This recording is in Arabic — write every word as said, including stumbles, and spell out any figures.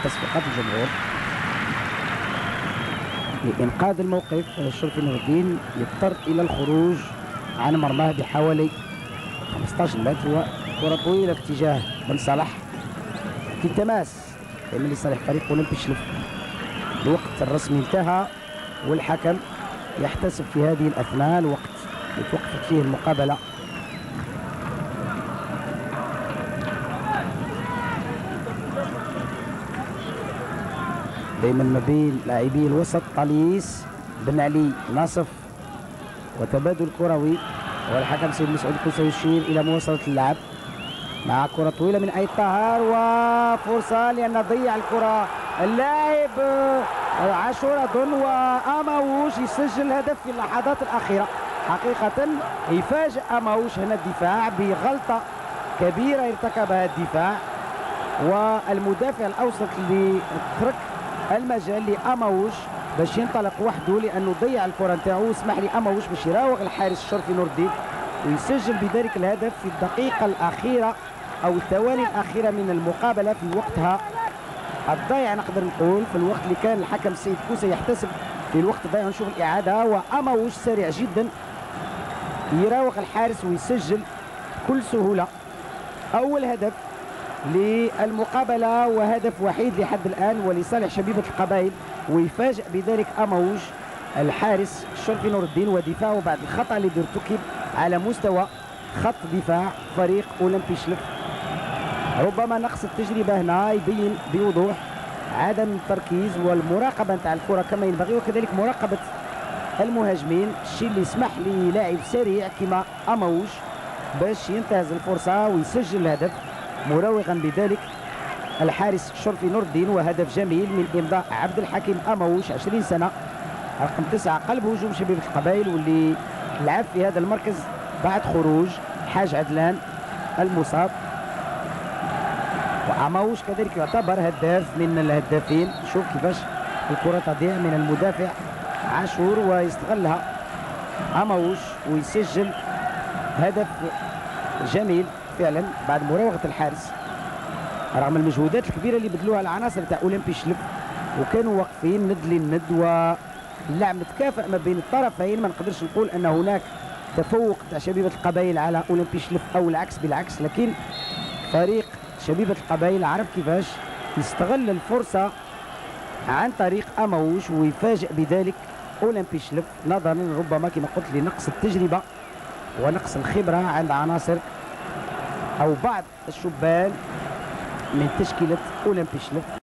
تصفيقات الجمهور لإنقاذ الموقف. الشرفي نور الدين يضطر إلى الخروج عن مرماه بحوالي خمسطاش متر، وكرة طويلة في اتجاه بن صالح في تماس من لصالح فريق أولمبي شلف. الوقت الرسمي انتهى والحكم يحتسب في هذه الأثناء الوقت اللي توقفت فيه المقابلة. دائما ما بين لاعبي الوسط طليس بن علي ناصف وتبادل كروي، والحكم سيد مسعود سيشير الى مواصله اللعب مع كره طويله من ايد طاهر، وفرصه لان ضيع الكره اللاعب عاشور اظن، واماوش يسجل الهدف في اللحظات الاخيره. حقيقه يفاجئ اماوش هنا الدفاع بغلطه كبيره ارتكبها الدفاع، والمدافع الاوسط اللي ترك المجال لاماوش باش ينطلق وحده لانه ضيع الكره نتاعو. اسمح لي اماوش باش يراوغ الحارس الشرفي نور الدين ويسجل بذلك الهدف في الدقيقه الاخيره او الثواني الاخيره من المقابله، في وقتها الضيع نقدر نقول، في الوقت اللي كان الحكم سيد كوسه يحتسب في الوقت الضيع. نشوف الاعاده، واماوش سريع جدا يراوغ الحارس ويسجل بكل سهوله اول هدف للمقابله، وهدف وحيد لحد الان ولصالح شبيبه القبائل. ويفاجئ بذلك اماوش الحارس الشرفي نور الدين ودفاعه بعد الخطا الذي ارتكب على مستوى خط دفاع فريق اولمبي شلف. ربما نقص التجربه هنا يبين بوضوح عدم التركيز والمراقبه نتاع الكره كما ينبغي، وكذلك مراقبه المهاجمين، الشيء اللي يسمح للاعب سريع كما اماوش باش ينتهز الفرصه ويسجل الهدف، مراوغا بذلك الحارس الشرفي نور الدين. وهدف جميل من امضاء عبد الحكيم اماوش، عشرين سنه، رقم تسعه قلب هجوم شبيبه القبائل، واللي لعب في هذا المركز بعد خروج حاج عدلان المصاب. واماوش كذلك يعتبر هداف من الهدافين. شوف كيفاش الكره تضيع من المدافع عاشور ويستغلها اماوش ويسجل هدف جميل فعلا بعد مراوغه الحارس، رغم المجهودات الكبيره اللي بذلوها العناصر تاع اولمبي شلف وكانوا واقفين ند للند، واللعب متكافئ ما بين الطرفين. ما نقدرش نقول ان هناك تفوق تاع شبيبه القبائل على اولمبي شلف او العكس، بالعكس، لكن فريق شبيبه القبائل عرف كيفاش يستغل الفرصه عن طريق اماوش ويفاجئ بذلك اولمبي شلف، نظرا ربما كما قلت لنقص التجربه ونقص الخبره عند عناصر او بعض الشبان من تشكيله اولمبي شلف.